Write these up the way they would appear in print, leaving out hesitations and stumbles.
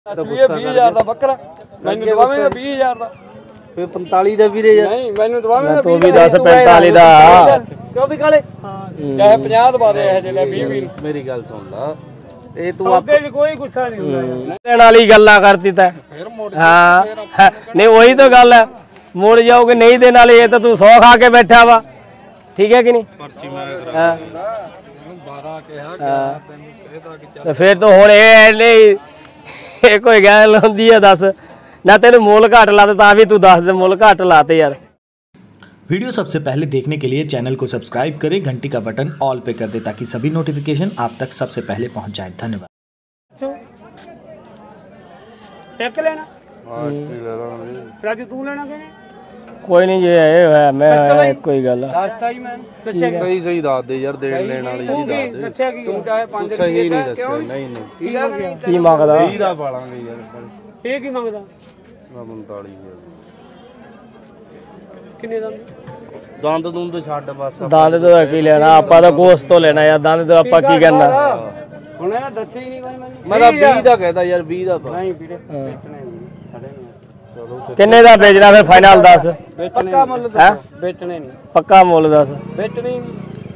20,000 ਦਾ ਬੱਕਰਾ ਮੈਨੂੰ ਦਵਾਵੇਂਗਾ 20,000 ਦਾ ਫਿਰ 45 ਦਾ ਵੀਰੇ ਯਾਰ ਨਹੀਂ ਮੈਨੂੰ ਦਵਾਵੇਂਗਾ ਤੂੰ ਵੀ 10 45 ਦਾ ਕਿਉਂ ਵੀ ਕਾਲੇ ਚਾਹੇ 50 ਦਵਾ ਦੇ ਇਹ ਜਿਹੜਾ 20 ਮੇਰੀ ਗੱਲ ਸੁਣ ਲਾ ਇਹ ਤੂੰ ਆਪੇ ਕੋਈ ਗੁੱਸਾ ਨਹੀਂ ਹੁੰਦਾ ਦੇਣ ਵਾਲੀ ਗੱਲਾਂ ਕਰਤੀ ਤੈਂ ਹਾਂ ਨਹੀਂ ਉਹੀ ਤਾਂ ਗੱਲ ਹੈ ਮੁੜ ਜਾਓਗੇ ਨਹੀਂ ਦੇਣ ਵਾਲੀ ਇਹ ਤਾਂ ਤੂੰ 100 ਖਾ ਕੇ ਬੈਠਾ ਵਾ ਠੀਕ ਹੈ ਕਿ ਨਹੀਂ ਪਰਚੀ ਮੈਂ ਕਰਾ 12 ਕਿਹਾ ਤੈਨੂੰ ਕਹਿਦਾ ਫਿਰ ਤਾਂ ਹੁਣ ਇਹ ਨਹੀਂ कोई गल होंदी है दस ना तेन मुल घट लाते ता भी तू 10 दे मुल घट लाते यार। वीडियो सबसे पहले देखने के लिए चैनल को सब्सक्राइब करें, घंटी का बटन ऑल पे कर दे ताकि सभी नोटिफिकेशन आप तक सबसे पहले पहुंच जाए। धन्यवाद। एक लेना राजू तू लेना के कोई नहीं ये है मैं कोई गल रास्ता ही मैं सही सही दस दे यार देण लेण वाली जी दस दे अच्छा की तू चाहे 5 सही नहीं दस्या नहीं नहीं ठीक है की मांगदा 20 दा पालांगे यार ये की मांगदा 45000 किन्ने दंद दूंद छੱਡ बस दंद तो की लेना आपा तो गोश्त तो लेना यार दंद तो आपा की करना ਹੁਣ ਇਹ ਦੱਸੇ ਹੀ ਨਹੀਂ ਭਾਈ मैं तो 20 ਦਾ कहता यार 20 ਦਾ नहीं ਵੀਰੇ ਵੇਚਣਾ ਨਹੀਂ ਖੜੇ ਨਹੀਂ किन्ने दा बेचना फिर फाइनल 10 पक्का मुल है बेचने नहीं पक्का मुल 10 बेचने नहीं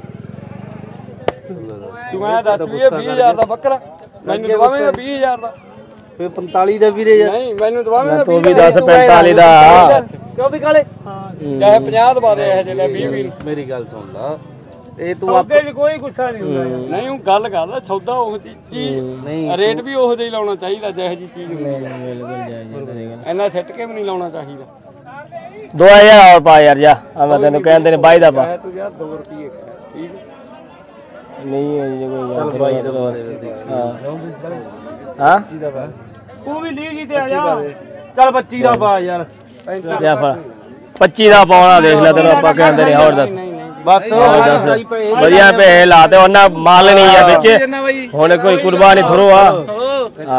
तू मैं दस 20,000 दा बकरा मैनू दवावेंगा 20,000 दा फिर 45 ਦਾ ਵੀਰੇ ਯਾਰ नहीं मैनू दवावेंगा तू भी 10 45 ਦਾ क्यों भी काले चाहे 50 दवा दे ਇਹ ਜਿਹੜਾ 20 मेरी गल सुन ला ਇਹ ਤੂੰ ਆਪੇ ਕੋਈ ਗੁੱਸਾ ਨਹੀਂ ਹੁੰਦਾ ਨਹੀਂ ਉਹ ਗੱਲ ਕਰ ਲੈ ਸੌਦਾ ਉਹ ਚੀਜ਼ ਨਹੀਂ ਰੇਟ ਵੀ ਉਹੋ ਜਿਹਾ ਲਾਉਣਾ ਚਾਹੀਦਾ ਜਿਹੋ ਜੀ ਚੀਜ਼ ਇੰਨਾ ਸਿੱਟ ਕੇ ਵੀ ਨਹੀਂ ਲਾਉਣਾ ਚਾਹੀਦਾ 2000 और पा यार जा मैं तेन कहंदे ने 22 दा पा तू यार 2 रुपये ठीक नहीं है ये कोई चल 22 ਦਾ ਦੇ हां तू भी ली जी ते आ जा चल 25 ਦਾ ਪਾ ਯਾਰ या फिर 25 ਦਾ ਪਾਉਣਾ ਦੇਖ ਲੈ ਤੈਨੂੰ ਆਪਾਂ ਕਹਿੰਦੇ ਨੇ ਹੋਰ ਦੱਸ बस बढ़िया पे लाते और ना माल नहीं है बिच होने कोई कुर्बानी थोड़ो आ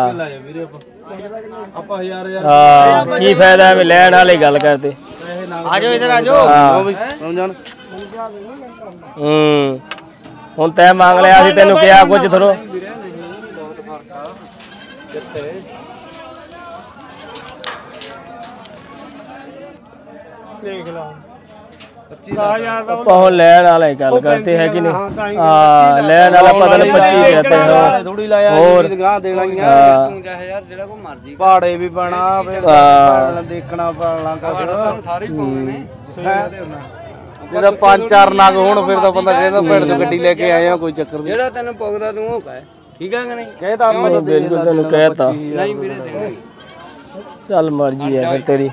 की फायदा है लैन वाली गल करते आ जाओ इधर आ जाओ हुण तै मांग लिया सी तेनू क्या कुछ थोड़ो देख लो लैन वाले गल करते है कि नहीं हाँ लैन वाला पता नहीं 25 कहते हैं थोड़ी लाया और गां देना ही यार जेड़ा को मर्जी पहाड़े भी बना देखना पालना सारे पाने जेड़ा 5-4 नाग होण फिर तो बंदा कहंदा भेड़ तो गड्डी लेके आए हैं कोई चक्कर नहीं जेड़ा तैनू पगदा तू ओ कहे ठीक है कि नहीं कहता मैं बिल्कुल तेनू कहता नहीं वीरे देना चल मर्जी है फिर तेरी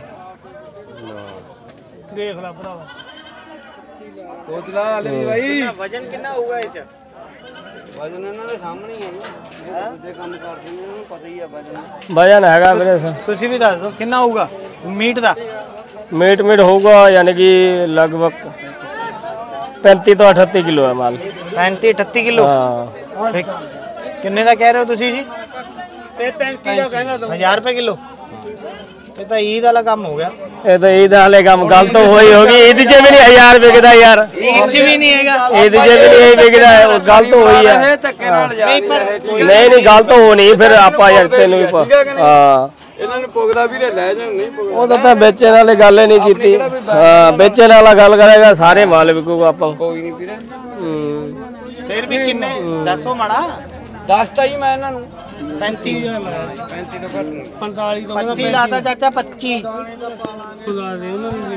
देख ला भरावा सोच ला ले भाई वजन कितना होगा ਇਹ ਚ वजन ਇਹਨਾਂ ਦੇ ਸਾਹਮਣੇ ਹੀ ਹੈ ਦੂਜੇ ਕੰਮ ਕਰਦੇ ਨੇ ਉਹਨੂੰ ਪਤਾ ਹੀ ਹੈ वजन हैगा मेरे से ਤੁਸੀਂ ਵੀ ਦੱਸ ਦਿਓ ਕਿੰਨਾ ਹੋਊਗਾ ਮੀਟ ਦਾ मीट होगा यानी कि लगभग 35 तो 38 किलो है माल 35-38 किलो हाँ ਕਿੰਨੇ ਦਾ ਕਹਿ ਰਹੇ ਹੋ ਤੁਸੀਂ ਜੀ ਇਹ 35 ਦਾ ਕਹਿੰਦਾ 1000 रुपए किलो ये तो ईद वाला काम हो गया ये तो ईद वाले काम गल तो वही होगी ईद च भी नहीं 1000 बिकदा यार ईद च भी नहीं हैगा ईद च भी नहीं बिकदा है वो गल तो वही है नहीं गल तो हो नहीं फिर आपा यार तेन भी हां ਇਹਨਾਂ ਨੂੰ ਪੋਗਦਾ ਵੀ ਲੈ ਜਾਂ ਨਹੀਂ ਪੋਗਦਾ ਉਹ ਤਾਂ ਵੇਚਣ ਵਾਲੇ ਗੱਲ ਹੀ ਨਹੀਂ ਕੀਤੀ ਹਾਂ ਵੇਚਣ ਵਾਲਾ ਗੱਲ ਕਰੇਗਾ ਸਾਰੇ ਮਾਲ ਵਿਕੂਗਾ ਆਪਾਂ ਕੋਈ ਨਹੀਂ ਵੀਰੇ ਫਿਰ ਵੀ ਕਿੰਨੇ ਦੱਸੋ ਮਾੜਾ ਦੱਸਤਾ ਹੀ ਮੈਂ ਇਹਨਾਂ ਨੂੰ 35 ਤੋਂ 45 ਤੋਂ 25 ਲਾਤਾ ਚਾਚਾ 25 ਖੁਦਾ ਦੇ ਉਹਨਾਂ ਨੂੰ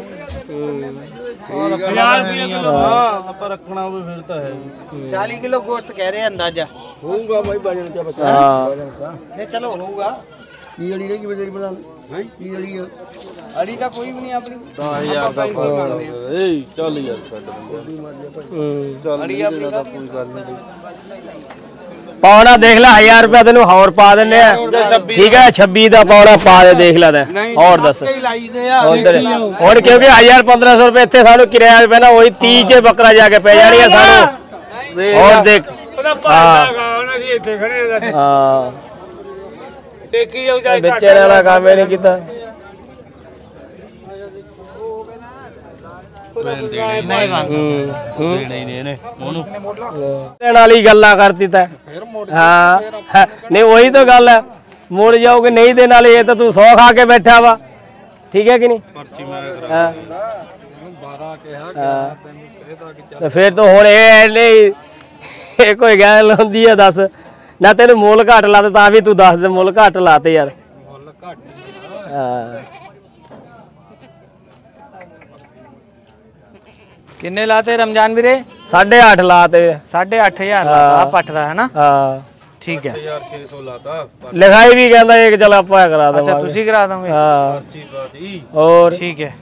ਵੇਚਣਾ ਆਪਾਂ ਰੱਖਣਾ ਹੋਵੇ ਫਿਰ ਤਾਂ ਹੈ 40 किलो गोश्त कह रहे हैं अंदाजा होगा भाई वजन क्या बता नहीं चलो होगा की अड़ी रहेगी बजारी बता हैं की अड़ी है अड़ी का कोई भी नहीं अपनी 10000 ਦਾ ए चल यार चल अड़ी अपनी का कोई गल नहीं पौना देख ला 1000 रुपया तेन होर पा देने ठीक है 26 का पौना पा दे देख ला और दस और क्योंकि 1500 रुपए इतने सानू किराया पे ना वही 30 च बकरा जाके पै जानी है सानू और देख बेचने वाला काम नहीं किया वाली गल्ला करती तै हाँ नहीं वही तो गल है मुड़ जाओगे नहीं देने वाले, ये तो तू 100 खा के बैठा वा, ठीक है कि नहीं? तो फिर तो हुण ये कोई गल होंदी है? दस ना तेन मुल घट लाते तां भी तू दस दे मुल घट लाते यार। किन्ने लाते रमजान वीरे? 8.5 लाते। 8,500 लाता पट दा है ना? हाँ ठीक है। लिखाई भी कहता है कि चल आप करा दो। अच्छा तुसी करा दोगे? हाँ और ठीक है।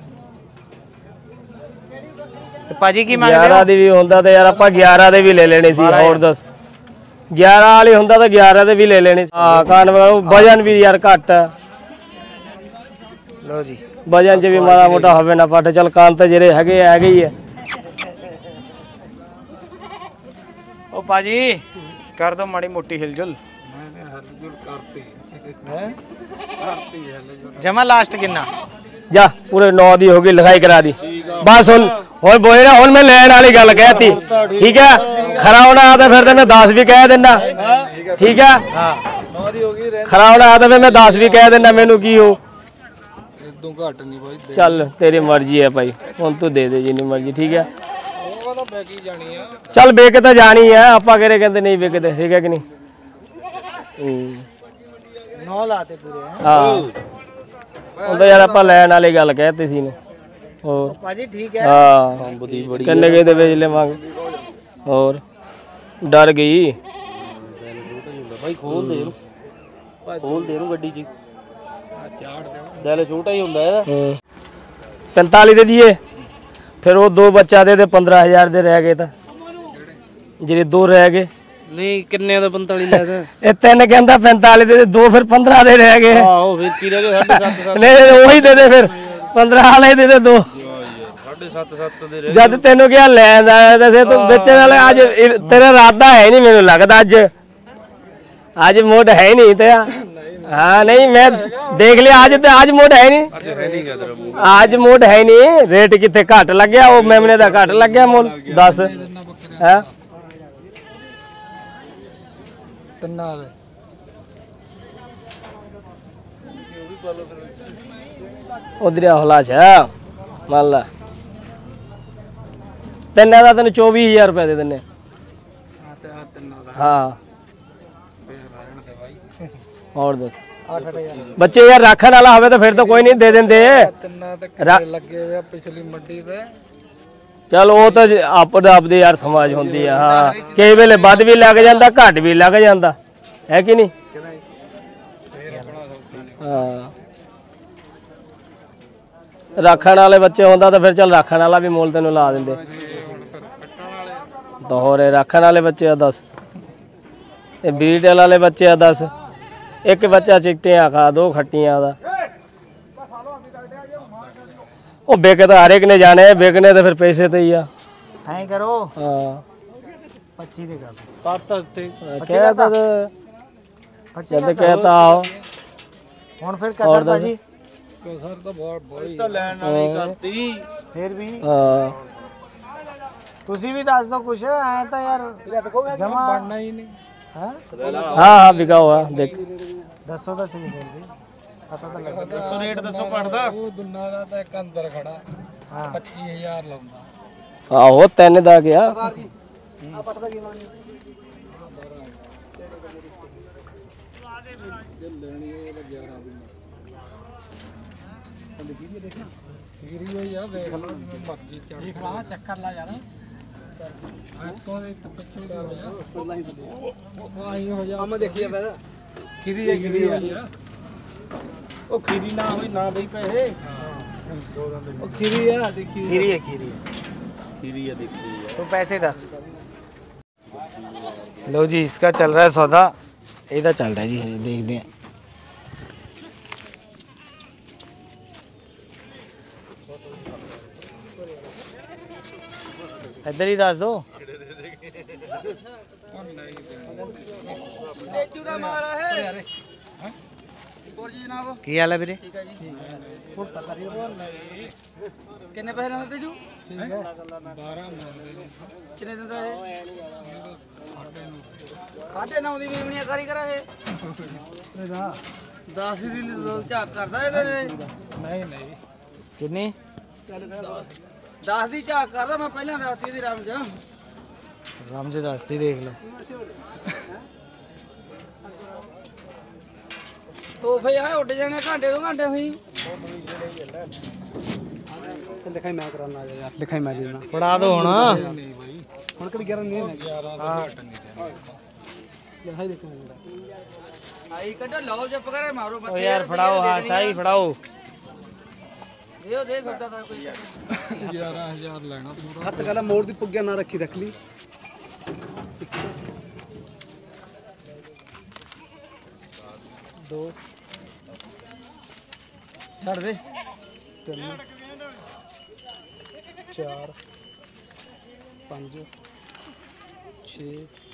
तो पाजी की मांग 11 दी भी होंदा ते यार ਆਪਾਂ 11 ਦੇ ਵੀ ਲੈ ਲੈਣੇ ਸੀ। ਹੋਰ ਦੱਸ 11 ਵਾਲੀ ਹੁੰਦਾ ਤਾਂ 11 ਦੇ ਵੀ ਲੈ ਲੈਣੇ ਸੀ। ਹਾਂ ਕਾਨ ਵਜਨ ਵੀ ਯਾਰ ਘੱਟ ਹੈ। ਲੋ ਜੀ ਵਜਨ 'ਚ ਵੀ ਮਾੜਾ ਮੋਟਾ ਹੋਵੇ ਨਾ ਪੱਟ, ਚੱਲ ਕਾਨ ਤੇ ਜਿਹੜੇ ਹੈਗੇ ਹੀ ਹੈ। ओ पाजी कर दो माड़ी मोटी हिलजुल। जमा लास्ट किन्ना? जा पूरे 9 दी होगी, लिखाई करा दी बस। हुण बोले ना, हुण मैं लैण वाली गल कहती, ठीक है? खरा होना आता फिर तो मैं 10 भी कह देना, ठीक है? खरा होना आता फिर मैं 10 भी कह देना, मैनू की हो। चल तेरी मर्जी है भाई, हुण तू दे दे जिन्नी मर्जी, ठीक है? चल बेक तो जानी है, आपा कहरे कहते नहीं बेकते, ठीक है कि नहीं? 9 लाते पूरे। हाँ तो यार आपा लैण वाली गल कहती सी ने। और पाजी ठीक है। हाँ किन्ने के दे बेच ले मांग। और डर गई भाई, खोल दे रू गड्डी जी, दिल छोटा ही हुंदा है। 45 दे दिए, फिर वो 2 बच्चा दे 15,000 दे रह गए, ਜਿਹੜੇ 2 ਰਹਿ ਗਏ। नहीं किन्ने दा 45 लेदा? ਇਹ 3 ਕਹਿੰਦਾ 45 ਦੇ 2 ਫਿਰ 15 ਦੇ ਰਹਿ ਗਏ। ਆਹੋ ਫਿਰ ਕੀ ਰਹਿ ਗਏ? 7.5 ਨਹੀਂ ਉਹੀ ਦੇ ਫਿਰ 15 ਵਾਲੇ ਦੇ 2 7.5 ਦੇ ਰਹਿ। ਜਦ ਤੈਨੂੰ ਕਿਹਾ ਲੈਣ ਦਾ ਦੱਸੇ ਤੂੰ ਵੇਚਣ ਵਾਲੇ, ਅੱਜ ਤੇਰਾ ਇਰਾਦਾ ਹੈ ਨਹੀਂ ਮੈਨੂੰ ਲੱਗਦਾ, ਅੱਜ ਮੋੜ ਹੈ ਨਹੀਂ ਤੇ। हाँ नहीं मैं देख लिया आज, तो आज मोड है नहीं, आज मोड है नहीं। रेट कितने घट लग गया, वो मेमने का घट लग गया मोल 10 है। उधर हौला मान ला 3 का तेन 24,000 रुपये दे देने। हाँ और दस बच्चे यार रखने वाला होवे तो फिर तो कोई नहीं दे देंगे। चल वो तो आपदी यार समाज होती है। हाँ कई वेले बद भी लग जाता, घट भी लग जाता है कि नहीं? हाँ रखने वाले बच्चे होंदा तो फिर चल रखने वाला भी मोल तेन ला देंगे। तो हो रहे रखने वाले बच्चे आ 10, ब्रीड वाले बच्चे आ 10, एक बच्चा चिट्टियां खा 2 खट्टियां दा। वो बेके तो हर एक ने जाने, बेकने तो फिर पैसे तो ही आ। ऐ करो। हाँ 25 दे कर कहता तो जब कहता आओ हुन फिर कसर भाजी कसर तो बहुत बड़ी तो लेन वाली करती फिर भी। हाँ तुसी भी दस दो कुछ, ऐ तो यार जमा बढ़ना ही नहीं। हाँ हाँ बिका हुआ देख दसो तो सही फिर भी पता तो लगा। दसो रेट दसो पड़दा वो दुन्ना दा ते एक अंदर खड़ा। हां 25,000 लाਉਂਦਾ। हाँ वो 3 ਦਾ ਗਿਆ। ਆ ਪਟਦਾ ਕੀ ਮਾਨੀ गिरी हुई है, देख लो मर्जी देख ला, चक्कर ला यार। तो पिछले आई हो जा हम देखिए पहले खीरी है ओ खीरी ना होई ना दई पैसे। ओ खीरी है, देखिए खीरी है देखिए। तो पैसे 10 लो जी। इसका चल रहा है सौदा, इधर चल रहा है जी, देखते हैं। इधर ही दस दो। ਕੀ ਹਾਲ ਹੈ ਵੀਰੇ? ਕਿੰਨੇ ਪੈਸੇ ਲੈਂਦੇ ਜੂ? ਕਿੰਨੇ ਦਿੰਦਾ ਇਹ? 9.5 ਦੀ ਮੇਮਣੀਆਂ ਕਾਰੀ ਕਰਾ ਇਹ 10 ਦੀ ਝਾਕ ਕਰਦਾ ਇਹਦੇ ਨੇ। ਨਹੀਂ ਕਿੰਨੀ 10 ਦੀ ਝਾਕ ਕਰਦਾ। ਮੈਂ ਪਹਿਲਾਂ ਦੱਸਤੀ ਇਹਦੀ ਰਾਮ ਚ ਰਾਮ ਜੀ ਦੱਸਤੀ ਦੇਖ ਲਓ। ਤੋਹਫੇ ਆ ਉੱਡ ਜਾਣੇ ਘੰਟੇ 2 ਘੰਟੇ ਸੀ। ਲਿਖਾਈ ਮੈਂ ਕਰਾਉਣਾ ਆ ਯਾਰ। ਲਿਖਾਈ ਮੈਂ ਦੇਣਾ ਫੜਾ ਦੋ ਹੁਣ। ਹੁਣ ਕਿਹੜੀ 11 ਨਹੀਂ ਹੈ। ਹਾਂ ਲਿਖਾਈ ਦੇਖੋ ਆਈ ਕੱਢ ਲਓ ਜੱਪ ਕਰੇ ਮਾਰੋ ਓ ਬੱਚੇ ਯਾਰ ਫੜਾਓ। ਹਾਂ ਸਾਈ ਫੜਾਓ। ਇਹ ਦੇ ਸੌਦਾ ਕਰ ਕੋਈ 11000 ਲੈਣਾ ਪੂਰਾ। ਹੱਥ ਗਲਾ ਮੋੜ ਦੀ ਪੁੱਗਿਆ ਨਾ ਰੱਖੀ ਰੱਖ ਲਈ। ਦੋ ਛੱਡ ਦੇ 3 4 5 6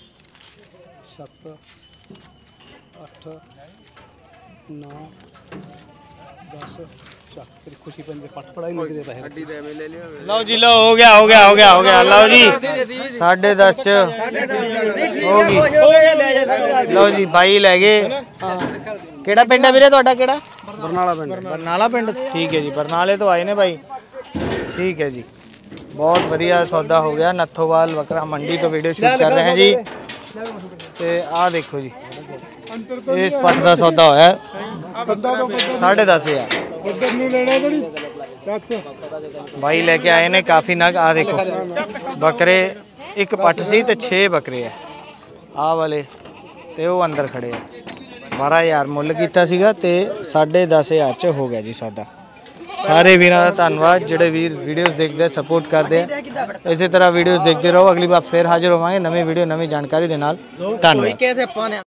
7 8 9 10 ਚੱਕ ਤੇਰੀ ਖੁਸ਼ੀ ਪੰਦੇ ਪੱਟ ਪੜਾਈ ਨਹੀਂ ਦੇ ਪੈਸੇ ਅੱਡੀ ਦੇ ਐਵੇਂ ਲੈ ਲਿਓ। ਲਓ ਜੀ ਲਓ ਹੋ ਗਿਆ ਲਓ ਜੀ 10:30 ਹੋ ਗਈ। ਲਓ ਜੀ ਬਾਈ ਲੈ ਗਏ। ਕਿਹੜਾ ਪਿੰਡ ਹੈ ਵੀਰੇ ਤੁਹਾਡਾ? ਕਿਹੜਾ? ਬਰਨਾਲਾ ਪਿੰਡ। ਬਰਨਾਲਾ ਪਿੰਡ। ਠੀਕ ਹੈ ਜੀ ਬਰਨਾਲੇ ਤੋਂ ਆਏ ਨੇ ਬਾਈ। ਠੀਕ ਹੈ ਜੀ ਬਹੁਤ ਵਧੀਆ ਸੌਦਾ ਹੋ ਗਿਆ। ਨੱਥੋਵਾਲ ਬੱਕਰਾ ਮੰਡੀ ਤੋਂ ਵੀਡੀਓ ਸ਼ੂਟ ਕਰ ਰਹੇ ਹਾਂ ਜੀ। ਤੇ ਆਹ ਦੇਖੋ ਜੀ ਇਸ ਪੱਟ ਦਾ ਸੌਦਾ ਹੋਇਆ 10.5 ਬਾਈ ਲੈ ਕੇ ਆਏ ਨੇ ਕਾਫੀ ਨਗ। ਆ ਦੇਖੋ ਬੱਕਰੇ ਇੱਕ ਪੱਟ ਸੀ ਤੇ 6 ਬੱਕਰੇ ਆ ਆਹ ਵਾਲੇ ਤੇ ਉਹ ਅੰਦਰ ਖੜੇ ਆ। 12000 ਮੁੱਲ ਕੀਤਾ ਸੀਗਾ ਤੇ 10.5 ਚ ਹੋ ਗਿਆ ਜੀ ਸੌਦਾ। ਸਾਰੇ ਵੀਰਾਂ ਦਾ ਧੰਨਵਾਦ ਜਿਹੜੇ ਵੀਰ ਵੀਡੀਓਜ਼ ਦੇਖਦੇ ਆ ਸਪੋਰਟ ਕਰਦੇ ਆ। ਇਸੇ ਤਰ੍ਹਾਂ ਵੀਡੀਓਜ਼ ਦੇਖਦੇ ਰਹੋ। ਅਗਲੀ ਵਾਰ ਫਿਰ ਹਾਜ਼ਰ ਹੋਵਾਂਗੇ ਨਵੀਂ ਵੀਡੀਓ ਨਵੀਂ ਜਾਣਕਾਰੀ ਦੇ ਨਾਲ। ਧੰਨਵਾਦ।